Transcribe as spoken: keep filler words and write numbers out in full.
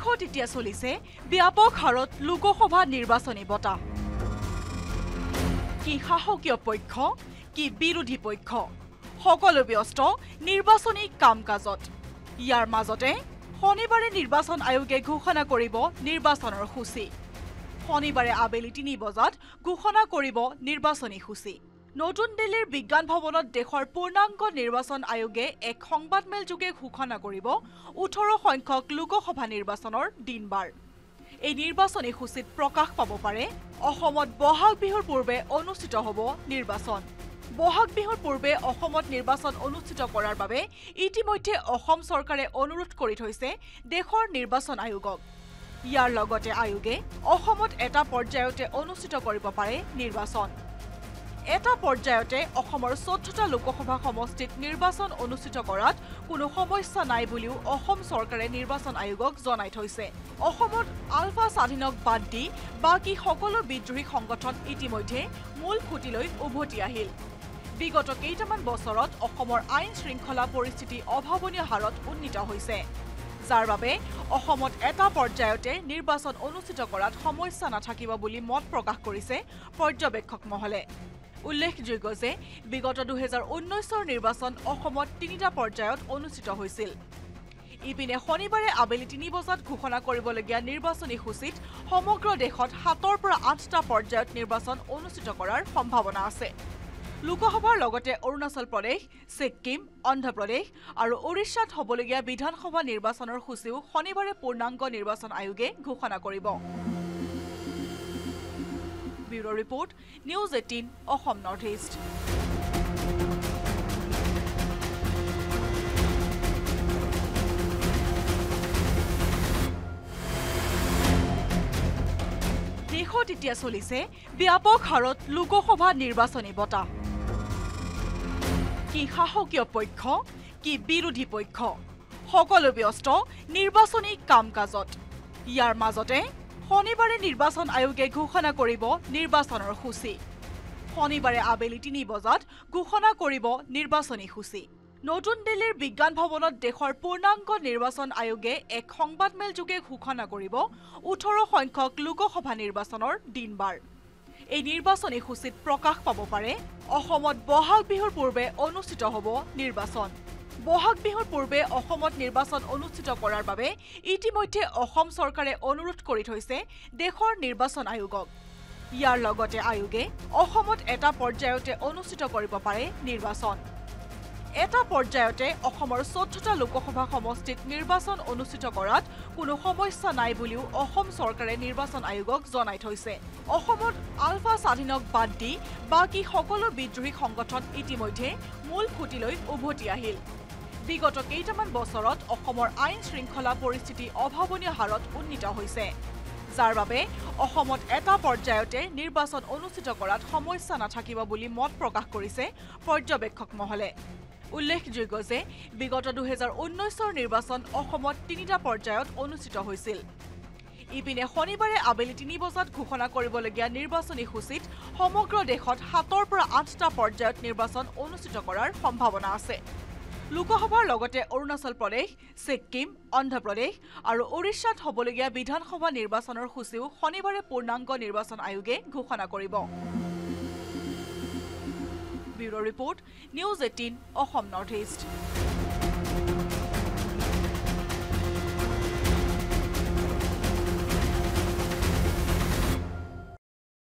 দেশত এতিয়া চলিছে ব্যাপক হাৰত লোকসভা নিৰ্বাচনী বঁটা কি শাসকীয় পক্ষ কি বিৰোধী পক্ষ সকলো ব্যস্ত নিৰ্বাচনী কাম-কাজত ইয়াৰ মাজতে শনিবাৰে নিৰ্বাচন আয়োগে ঘোষণা কৰিব নিৰ্বাচনৰ সূচী শনিবাৰে আবেলি তিনি বজাত ঘোষণা কৰিব নিৰ্বাচনী সূচী নতুন দিল্লীৰ বিজ্ঞান ভৱনত দেশৰ পূৰ্ণাংগ নিৰ্বাচন আয়োগে এক সংবাদমেল যোগে ঘোষণা কৰিব ওঠৰ সংখ্যক লোকসভা নিৰ্বাচনৰ দিনবাৰ এই নিৰ্বাচনী সূচীত প্ৰকাশ পাব পাৰে অসমত বহাগ বিহুৰ পূৰ্বে অনুষ্ঠিত হ'ব নিৰ্বাচন বহাগ বিহুৰ পূৰ্বে অসমত নিৰ্বাচন অনুষ্ঠিত কৰাৰ বাবে ইতিমধ্যে অসম চৰকাৰে অনুৰোধ কৰি থৈছে দেশৰ নিৰ্বাচন আয়োগক ইয়াৰ লগতে আয়োগে অসমত এটা পৰ্যায়তে অনুষ্ঠিত কৰিব পাৰে নিৰ্বাচন এটা পৰ্যায়তে অসমৰ চৈধ্যটা লোকসভা সমষ্টিত নিৰ্বাচন অনুষ্ঠিত কৰাত কোনো সমস্যা নাই বুলিও অসম চৰকাৰে নিৰ্বাচন আয়োগক জনাই থৈছে অসমত আলফা স্বাধীনক বাদ দি বাকি সকলো বিদ্ৰোহী সংগঠন ইতিমধ্যে মূল খুঁটিলৈ উভতি আহিল বিগত কেইটামান বছৰত অসমৰ আইন শৃংখলা পৰিস্থিতি অভাৱনীয় হাৰত উন্নীত হৈছে যাৰ বাবে অসমত এটা পৰ্যায়তে নিৰ্বাচন অনুষ্ঠিত কৰাত সমস্যা নাথাকিব বুলি মত প্ৰকাশ কৰিছে পৰ্যবেক্ষক মহলে উল্লেখযোগ্য যে বিগত দুহেজাৰ ঊনৈশৰ নিৰ্বাচন অসমত তিনিটা পৰ্যায়ত অনুষ্ঠিত হৈছিল ইপিনে শনিবাৰে আবেলি তিনি বজাত ঘোষণা কৰিবলগীয়া নিৰ্বাচনী সূচীত সমগ্ৰ দেশত সাতৰ পৰা আঠটা পৰ্যায়ত নিৰ্বাচন অনুষ্ঠিত কৰাৰ সম্ভাৱনা আছে লোকসভাৰ লগতে অৰুণাচল প্ৰদেশ ছিক্কিম অন্ধ্ৰপ্ৰদেশ আৰু ওড়িশাত হ'বলগীয়া বিধানসভা নিৰ্বাচনৰ সূচীও শনিবাৰে পূৰ্ণাংগ নিৰ্বাচন আয়োগে ঘোষণা কৰিব bureau report News Eighteen Assam north east দেশত এতিয়া চলিছে ব্যাপক হাৰত লোকসভা নিৰ্বাচনী বঁটা কি শাসকীয় পক্ষ কি বিৰোধী পক্ষ সকলো ব্যস্ত নিৰ্বাচনী কাম-কাজত ইয়াৰ মাজতে শনিবাৰে নিৰ্বাচন আয়োগে ঘোষণা কৰিব নিৰ্বাচনৰ সূচী শনিবাৰে আবেলি তিনি বজাত ঘোষণা কৰিব নিৰ্বাচনী সূচী নতুন দিল্লীৰ বিজ্ঞান ভৱনত দেশৰ পূৰ্ণাংগ নিৰ্বাচন আয়োগে এক সংবাদমেল যোগে ঘোষণা কৰিব ওঠৰ সংখ্যক লোকসভা নিৰ্বাচনৰ দিনবাৰ এই নিৰ্বাচনী সূচীত প্ৰকাশ পাব পাৰে অসমত বহাগ বিহুৰ পূৰ্বে অনুষ্ঠিত হ'ব নিৰ্বাচন বহাগ বিহুৰ পূৰ্বে অসমত নিৰ্বাচন অনুষ্ঠিত কৰাৰ বাবে ইতিমধ্যে অসম চৰকাৰে অনুৰোধ কৰি থৈছে দেশৰ নিৰ্বাচন আয়োগক ইয়াৰ লগতে আয়োগে অসমত এটা পৰ্যায়তে অনুষ্ঠিত কৰিব পাৰে নিৰ্বাচন এটা পৰ্যায়তে অসমৰ চৈধ্যটা লোকসভা সমষ্টিত নিৰ্বাচন অনুষ্ঠিত কৰাত কোনো সমস্যা নাই বুলিও অসম চৰকাৰে নিৰ্বাচন আয়োগক জনাই থৈছে অসমত আলফা স্বাধীনক বাদ দি বাকি সকলো বিদ্ৰোহী সংগঠন ইতিমধ্যে মূল খুঁটিলৈ উভতি আহিল বিগত কেইটামান বছৰত অসমৰ আইন শৃংখলা পৰিস্থিতি অভাৱনীয় হাৰত উন্নীত হৈছে যাৰ বাবে অসমত এটা পৰ্যায়তে নিৰ্বাচন অনুষ্ঠিত কৰাত সমস্যা নাথাকিব বুলি মত প্ৰকাশ কৰিছে পৰ্যবেক্ষক মহলে উল্লেখযোগ্য যে বিগত দুহেজাৰ ঊনৈশৰ নিৰ্বাচন অসমত তিনিটা পৰ্যায়ত অনুষ্ঠিত হৈছিল ইপিনে শনিবাৰে আবেলি তিনি বজাত ঘোষণা কৰিবলগীয়া নিৰ্বাচনী সূচীত সমগ্ৰ দেশত সাতৰ পৰা আঠটা পৰ্যায়ত নিৰ্বাচন অনুষ্ঠিত কৰাৰ সম্ভাৱনা আছে লোকসভাৰ লগতে অৰুণাচল প্ৰদেশ ছিক্কিম অন্ধ্ৰপ্ৰদেশ আৰু ওড়িশাত হ'বলগীয়া বিধানসভা নিৰ্বাচনৰ সূচীও শনিবাৰে পূৰ্ণাংগ নিৰ্বাচন আয়োগে ঘোষণা কৰিব bureau report News Eighteen Assam north east